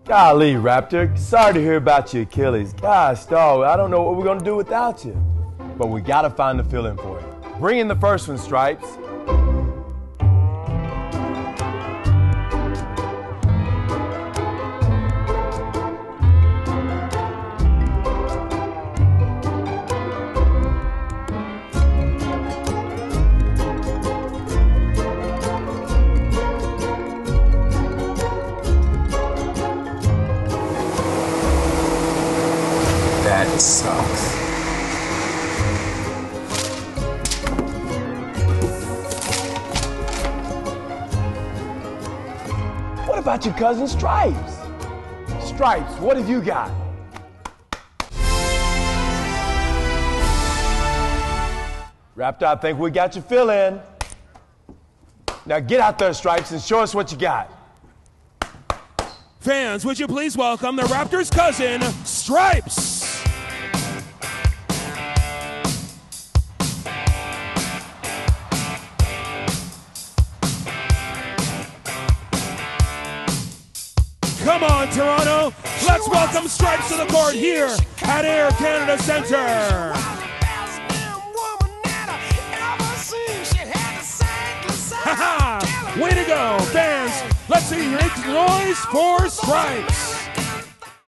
Golly, Raptor, sorry to hear about your Achilles. Gosh, dog, I don't know what we're gonna do without you. But we gotta find the fill-in for you. Bring in the first one, Stripes. That sucks. What about your cousin Stripes? Stripes, what have you got? Raptor, I think we got your fill-in. Now get out there, Stripes, and show us what you got. Fans, would you please welcome the Raptors' cousin, Stripes? Come on, Toronto. Let's welcome Stripes to the court here at Air Canada Centre. Way to go, fans. Let's see you make noise for Stripes.